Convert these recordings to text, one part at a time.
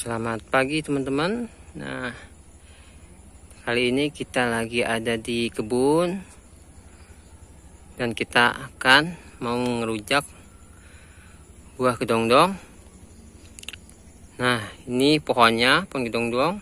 Selamat pagi teman-teman. Nah, kali ini kita lagi ada di kebun dan kita akan mau ngerujak buah kedongdong. Nah, ini pohonnya, pohon kedongdong.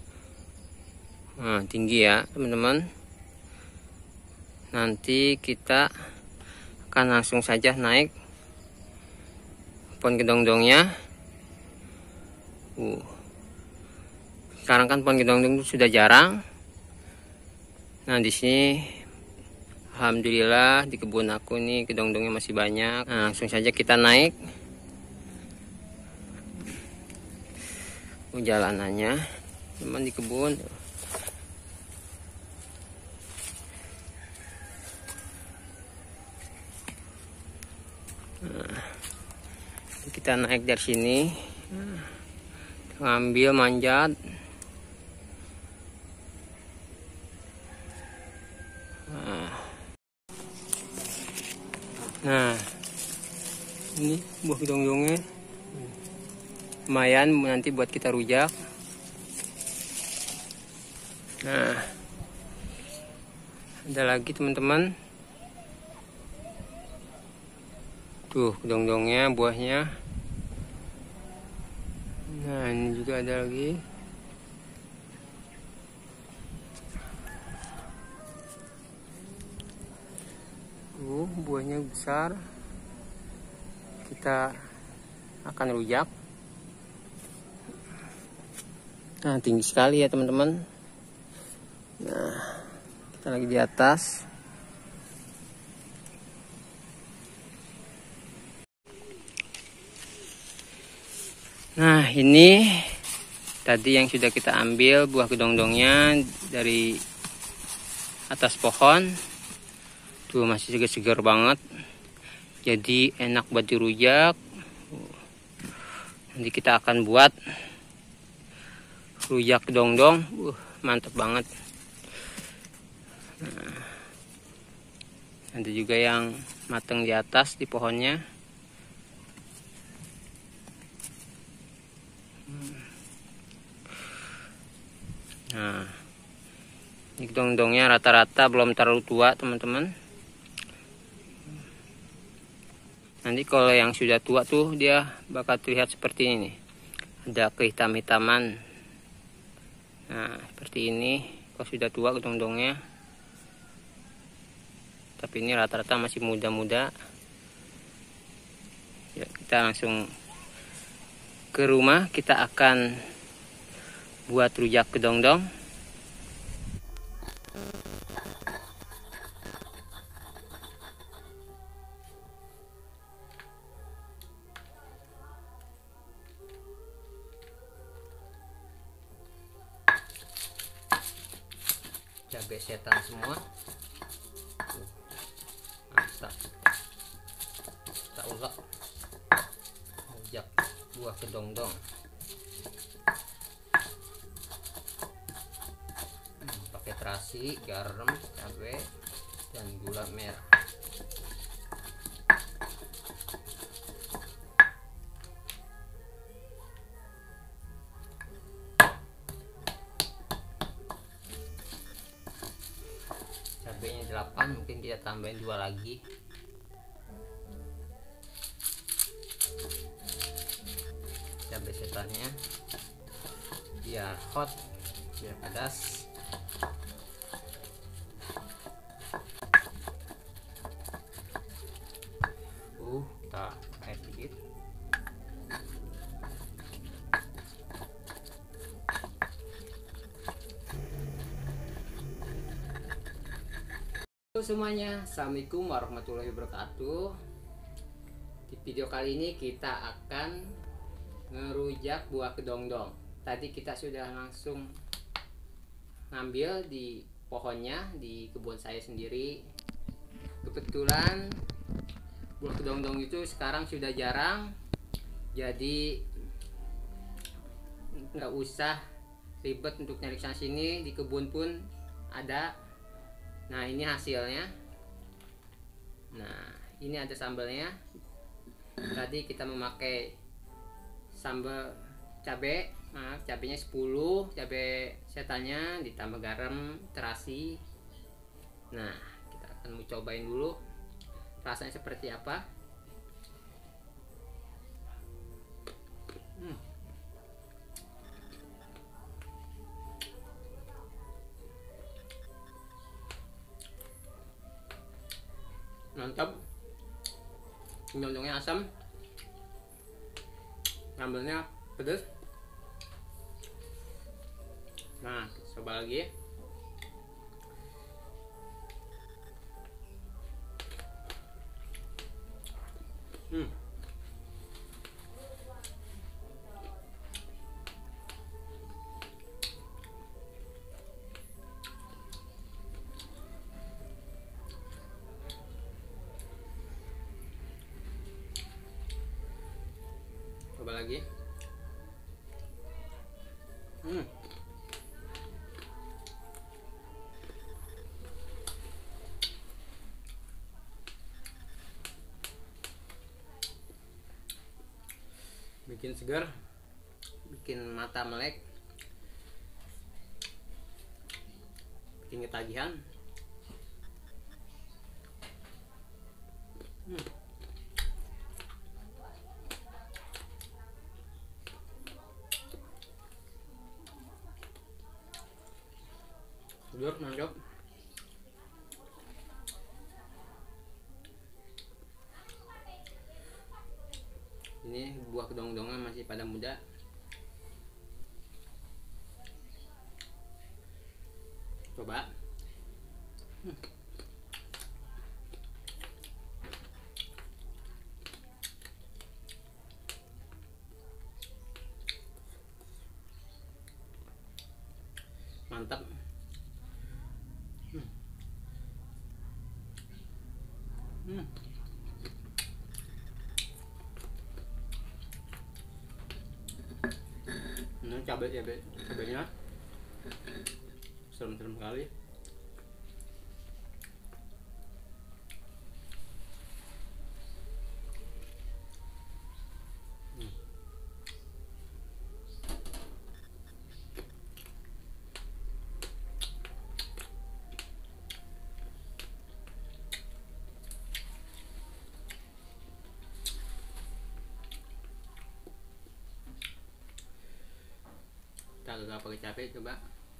Nah, tinggi ya teman-teman. Nanti kita akan langsung saja naik pohon kedongdongnya. Sekarang kan pohon kedongdong itu sudah jarang. Nah, di sini alhamdulillah di kebun aku nih kedongdongnya masih banyak. Nah, langsung saja kita naik. Jalanannya teman di kebun. Nah, kita naik dari sini. Ngambil manjat. Nah, ini buah kedongdongnya lumayan nanti buat kita rujak. Nah, ada lagi teman-teman, tuh kedongdongnya, buahnya. Nah, ini juga ada lagi. Buahnya besar. Kita akan rujak. Nah, tinggi sekali ya teman-teman. Nah, kita lagi di atas. Nah, ini tadi yang sudah kita ambil buah kedongdongnya dari atas pohon. Tuh masih segar-segar banget. Jadi enak buat dirujak. Nanti kita akan buat rujak kedongdong. Mantap banget. Nah, ada juga yang matang di atas di pohonnya. Nah, ini kedongdongnya rata-rata belum terlalu tua teman-teman. Nanti kalau yang sudah tua tuh dia bakal terlihat seperti ini nih. Ada kehitam-hitaman. Nah, seperti ini kalau sudah tua kedongdongnya. Tapi ini rata-rata masih muda-muda. Ya, kita langsung ke rumah, kita akan buat rujak kedongdong. Cabai setan semua. Mantap. Kita ulek rujak buah kedongdong. Pakai terasi, garam, cabai, dan gula merah. Cabainya 8, mungkin kita tambahin 2 lagi. Cabai setannya biar hot, biar pedas. Kita air sedikit. Halo semuanya, assalamualaikum warahmatullahi wabarakatuh. Di video kali ini kita akan ngerujak buah kedongdong. Tadi kita sudah langsung ngambil di pohonnya di kebun saya sendiri. Kebetulan buah kedongdong itu sekarang sudah jarang, jadi nggak usah ribet untuk nyari sana sini, di kebun pun ada. Nah, ini hasilnya. Nah, ini ada sambalnya. Tadi kita memakai sambal cabai, maaf, cabenya 10, cabai setannya ditambah garam, terasi. Nah, kita akan mau cobain dulu rasanya seperti apa. Mantap, nyondongnya asam, sambalnya pedas. Nah, coba lagi. Coba lagi. Bikin segar, bikin mata melek, bikin ketagihan. Segar, mantap. Ini buah kedong-dongan masih pada muda. Coba. Mantap. Ini cabenya serem-serem kali. Kita gagal pakai cabai, coba.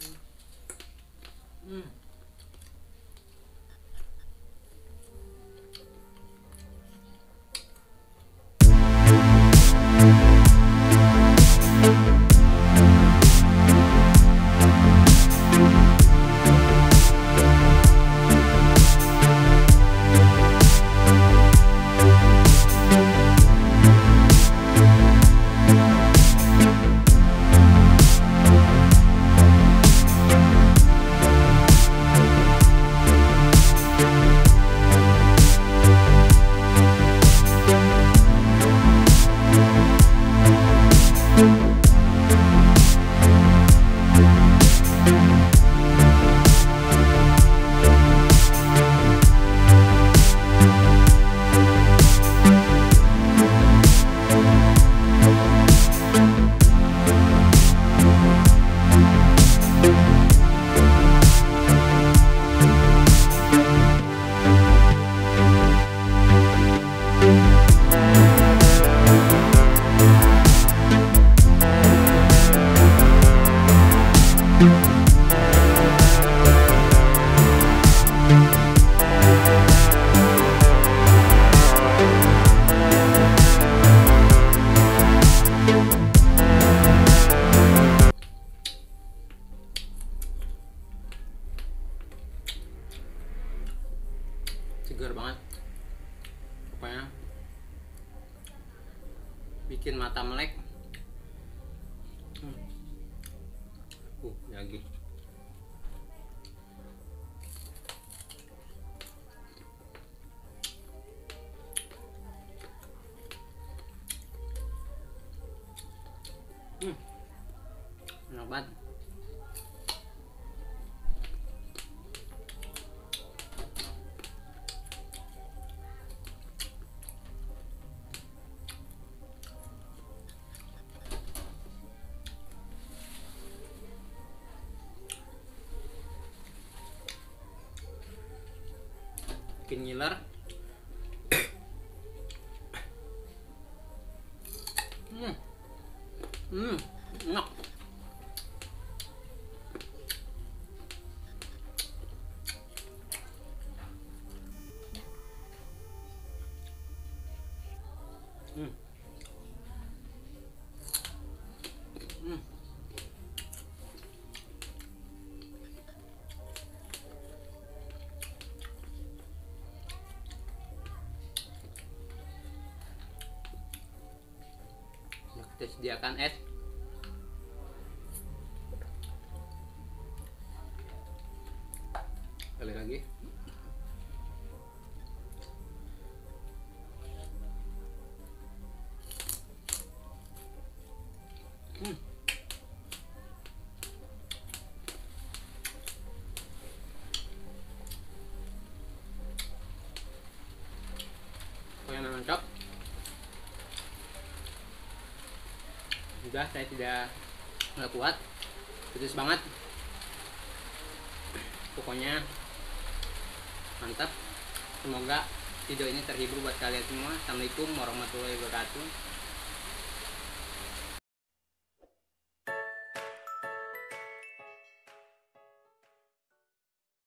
Segar banget, pokoknya bikin mata melek. Lagi enak banget. bikin ngiler. Enak. Kita sediakan es. Sekali lagi. Pokoknya mantap. Sudah, saya nggak kuat, pedes banget. Pokoknya mantap. Semoga video ini terhibur buat kalian semua. Assalamualaikum warahmatullahi wabarakatuh.